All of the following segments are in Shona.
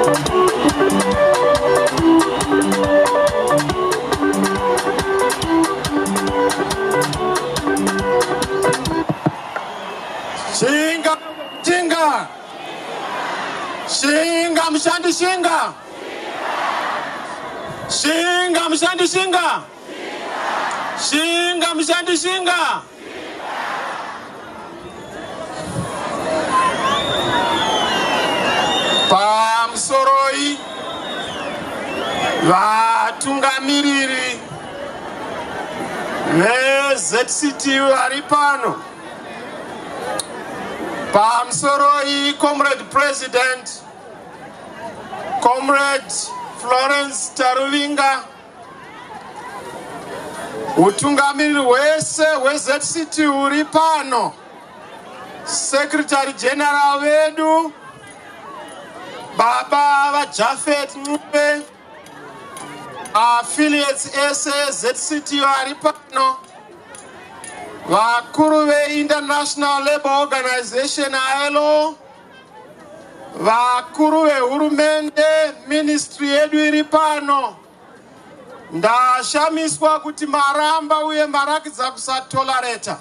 Shinga mshandi shinga. Shinga mshandi shinga. Shinga mshandi shinga. Pamsoroi vatungamiriri veZCT vari pano. Pamsoroi Comrade President Comrade Florence Taruvinga, utungamiriri wese weZCT uri pano, Secretary General vedu Baba Vajafet Mube, affiliates ZCT vari pano, vakuru veInternational Labour Organization ILO, vakuru vehurumende ministry yedu iri pano. Ndashamiswa kuti maramba uye marakidza kusatolerata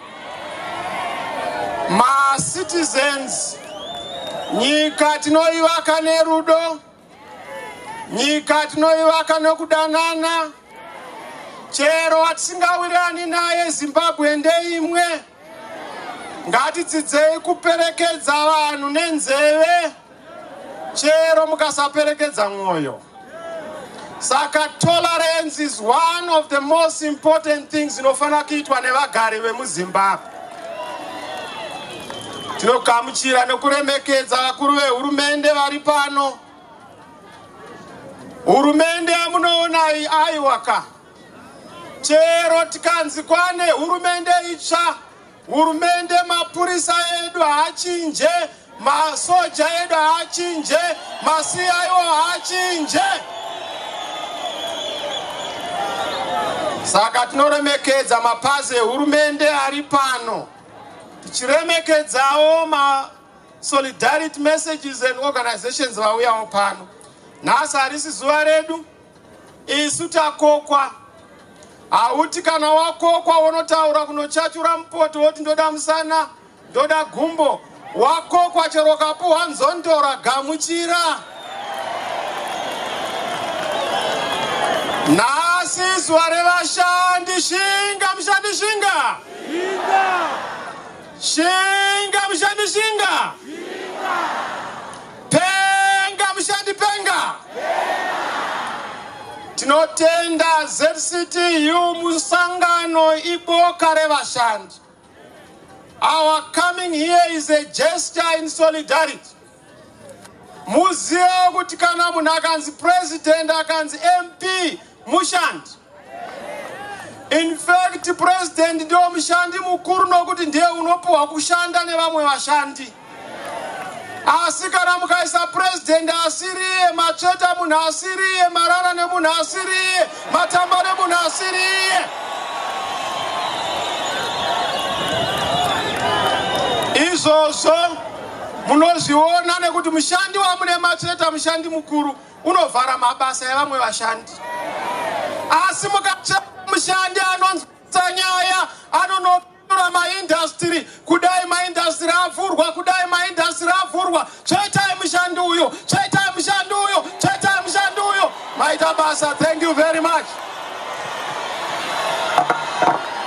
ma-citizens. Nyika tinoivaka nerudo, nyika tinoivaka nekudanana. Chero atisingawirani naye Zimbabwe ndeimwe. Ngatidzidzei kuperekedza vanhu nenzeve, chero mukasaperekedza mwoyo. Saka tolerance is one of the most important things inofana kuitwa nevagari vemuZimbabwe. Tinogamuchira nekuremekedza vakuru vehurumende vari pano. Hurumende yamunoona aiwaka. Chero tikanzi kwane hurumende itsva, hurumende mapurisa edu haachinje, masoja edu haachinje, maCIO haachinje. Saka tinoremekedza mapazi ehurumende ari pano. Tichiremekedzawo ma-solidarity messages and organizations vauyawo pano. Nhasi harisi zuva redu, isu takokwa. Hauti kana wakokwa unotaura kunochachura mupoto woti ndoda musana, ndoda gumbo. Wakokwa chero kapuhwa nzondora gamuchira. Nhasi zuva revashandi, shinga mushandi shinga. Shinga mushandi shinga. Penga mushandi penga. Tinotenda ZCT musangano iboka revashandi. Our coming here is a gesture in solidarity. Muzive kuti kana munhu akanzi president, akanzi MP, mushandi. In fact, president ndio mushandi mukuru nokuti ndiye unopuwa kushanda nevamwe vashandi. Asi kana mukaisa president asiriye, macheta munhu asiriye, marara nemunhu asiriye, matamba nemunhu asiriye. Izvozvo munozviona nekuti mushandi wamune macheta, mushandi mukuru, unovhara mabasa evamwe vashandi. Asi mukacheka mushandi anonzwa nyaya, anonotora maindustry, kudai maindustry avhurwa, kudai maindustry avhurwa, tsvetai mushandi uyo, tsvetai mushandi uyo, tsvetai mushandi uyo. Maita basa. Thank you very much.